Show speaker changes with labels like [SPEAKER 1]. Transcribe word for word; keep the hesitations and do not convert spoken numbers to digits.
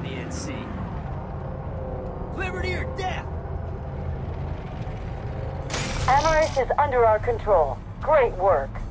[SPEAKER 1] the N C. Liberty or death!
[SPEAKER 2] Amaris is under our control. Great work.